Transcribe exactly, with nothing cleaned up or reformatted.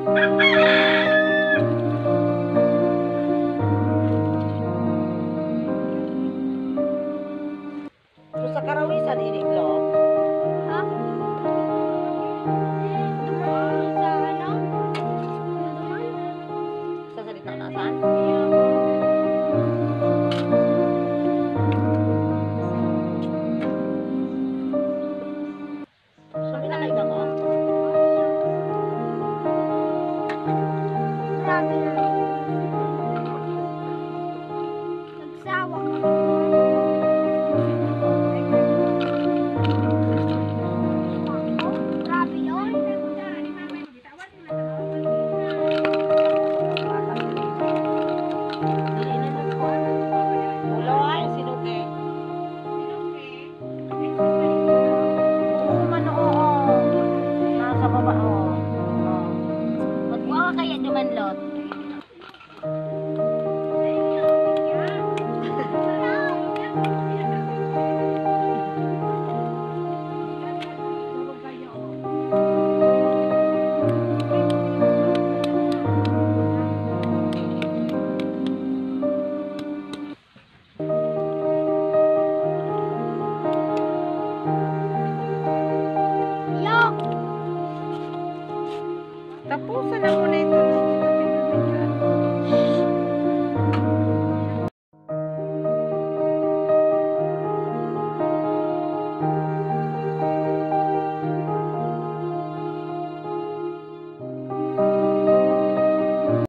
So sa karawisan ini vlog. Ha? Dumaan sa ano? Sa salita na saan? So pinakay ka mo? Grabe na. Nagsawa ka. Grabe yun. Ulo ay sinuke. Oo man oo. Nasa baba oo. Oh. Magwa ka kaya dumanlot. Tapusan na muna ito.